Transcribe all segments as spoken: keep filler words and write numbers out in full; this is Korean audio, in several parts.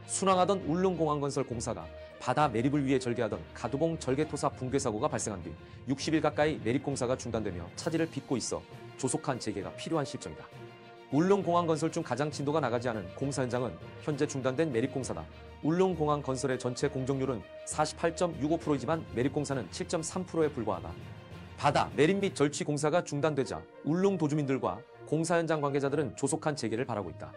순항하던 울릉공항건설 공사가 바다 매립을 위해 절개하던 가두봉 절개토사 붕괴 사고가 발생한 뒤 육십 일 가까이 매립공사가 중단되며 차질을 빚고 있어 조속한 재개가 필요한 실정이다. 울릉공항 건설 중 가장 진도가 나가지 않은 공사 현장은 현재 중단된 매립공사다. 울릉공항 건설의 전체 공정률은 사십팔 점 육오 퍼센트이지만 매립공사는 칠 점 삼 퍼센트에 불과하다. 바다 매립 및 절취 공사가 중단되자 울릉 도주민들과 공사 현장 관계자들은 조속한 재개를 바라고 있다.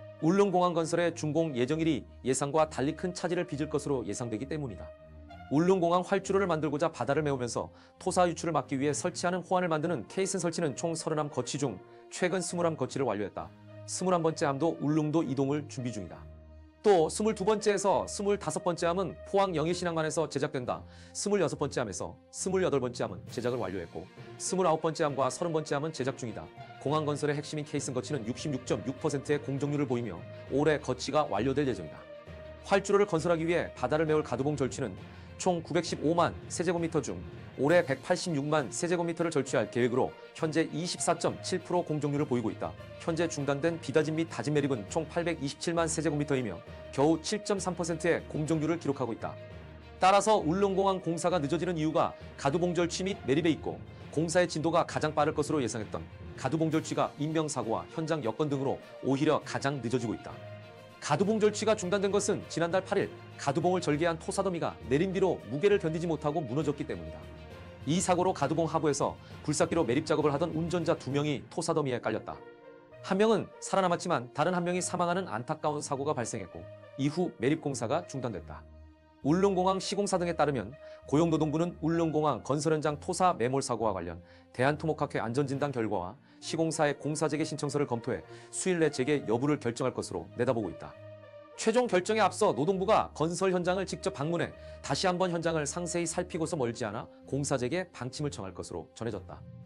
울릉공항 건설의 준공 예정일이 예상과 달리 큰 차질을 빚을 것으로 예상되기 때문이다. 울릉공항 활주로를 만들고자 바다를 메우면서 토사 유출을 막기 위해 설치하는 호안을 만드는 케이슨 설치는 총 서른한 거치 중 최근 스물한 거치를 완료했다. 스물한 번째 함도 울릉도 이동을 준비 중이다. 또 스물두 번째에서 스물다섯 번째 함은 포항 영일신항만에서 제작된다. 스물여섯 번째 함에서 스물여덟 번째 함은 제작을 완료했고 스물아홉 번째 함과 서른 번째 함은 제작 중이다. 공항 건설의 핵심인 케이슨 거치는 육십육 점 육 퍼센트의 공정률을 보이며 올해 거치가 완료될 예정이다. 활주로를 건설하기 위해 바다를 메울 가두봉 절취는 총 구백십오만 세제곱미터 중 올해 백팔십육만 세제곱미터를 절취할 계획으로 현재 이십사 점 칠 퍼센트 공정률을 보이고 있다. 현재 중단된 비다짐 및 다짐 매립은 총 팔백이십칠만 세제곱미터이며 겨우 칠 점 삼 퍼센트의 공정률을 기록하고 있다. 따라서 울릉공항 공사가 늦어지는 이유가 가두봉 절취 및 매립에 있고 공사의 진도가 가장 빠를 것으로 예상했던 가두봉 절취가 인명사고와 현장 여건 등으로 오히려 가장 늦어지고 있다. 가두봉 절취가 중단된 것은 지난달 팔 일 가두봉을 절개한 토사더미가 내림비로 무게를 견디지 못하고 무너졌기 때문이다. 이 사고로 가두봉 하부에서 굴삭기로 매립 작업을 하던 운전자 두 명이 토사더미에 깔렸다. 한 명은 살아남았지만 다른 한 명이 사망하는 안타까운 사고가 발생했고 이후 매립 공사가 중단됐다. 울릉공항 시공사 등에 따르면 고용노동부는 울릉공항 건설 현장 토사 매몰 사고와 관련 대한토목학회 안전진단 결과와 시공사의 공사재개 신청서를 검토해 수일 내 재개 여부를 결정할 것으로 내다보고 있다. 최종 결정에 앞서 노동부가 건설 현장을 직접 방문해 다시 한번 현장을 상세히 살피고서 멀지 않아 공사재개 방침을 청할 것으로 전해졌다.